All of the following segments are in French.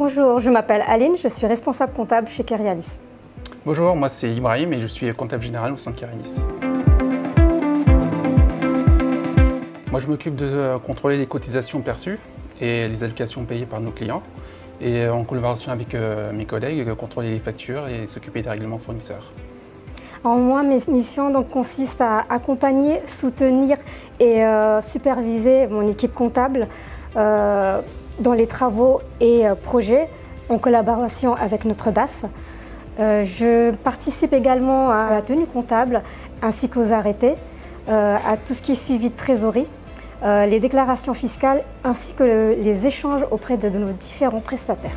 Bonjour, je m'appelle Aline, je suis responsable comptable chez Kerialis. Bonjour, moi c'est Ibrahim et je suis comptable général au sein de Kerialis. Moi je m'occupe de contrôler les cotisations perçues et les allocations payées par nos clients et en collaboration avec mes collègues, contrôler les factures et s'occuper des règlements fournisseurs. Alors moi, mes missions consistent à accompagner, soutenir et superviser mon équipe comptable dans les travaux et projets en collaboration avec notre DAF. Je participe également à la tenue comptable ainsi qu'aux arrêtés, à tout ce qui est suivi de trésorerie, les déclarations fiscales ainsi que les échanges auprès de nos différents prestataires.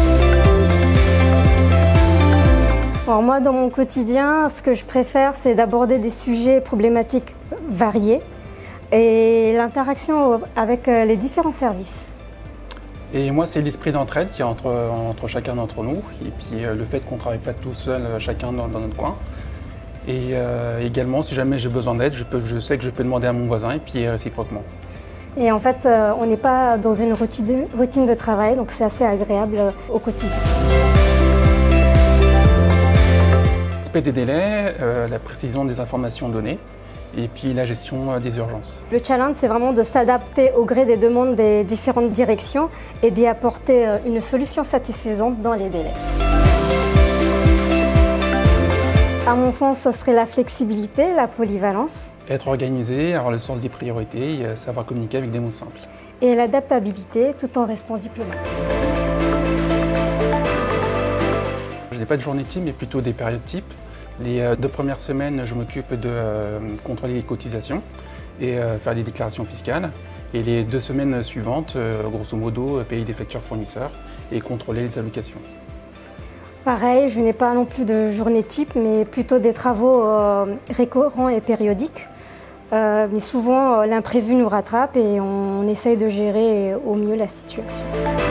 Alors moi, dans mon quotidien, ce que je préfère, c'est d'aborder des sujets problématiques variés et l'interaction avec les différents services. Et moi, c'est l'esprit d'entraide qu'il y a entre chacun d'entre nous et puis le fait qu'on ne travaille pas tout seul, chacun dans notre coin. Et également, si jamais j'ai besoin d'aide, je sais que je peux demander à mon voisin et puis réciproquement. Et en fait, on n'est pas dans une routine de travail, donc c'est assez agréable au quotidien. L'aspect des délais, la précision des informations données et puis la gestion des urgences. Le challenge, c'est vraiment de s'adapter au gré des demandes des différentes directions et d'y apporter une solution satisfaisante dans les délais. À mon sens, ce serait la flexibilité, la polyvalence. Être organisé, avoir le sens des priorités et savoir communiquer avec des mots simples. Et l'adaptabilité tout en restant diplomate. Je n'ai pas de journée type, mais plutôt des périodes types. Les 2 premières semaines, je m'occupe de contrôler les cotisations et faire les déclarations fiscales. Et les 2 semaines suivantes, grosso modo, payer des factures fournisseurs et contrôler les allocations. Pareil, je n'ai pas non plus de journée type, mais plutôt des travaux récurrents et périodiques. Mais souvent, l'imprévu nous rattrape et on essaye de gérer au mieux la situation.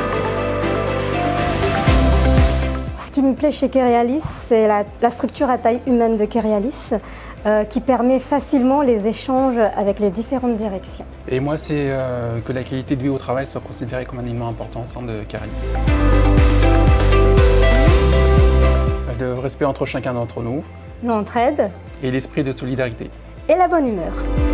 Ce qui me plaît chez Kerialis, c'est la structure à taille humaine de Kerialis qui permet facilement les échanges avec les différentes directions. Et moi, c'est que la qualité de vie au travail soit considérée comme un élément important au sein de Kerialis. Le respect entre chacun d'entre nous. L'entraide. Et l'esprit de solidarité. Et la bonne humeur.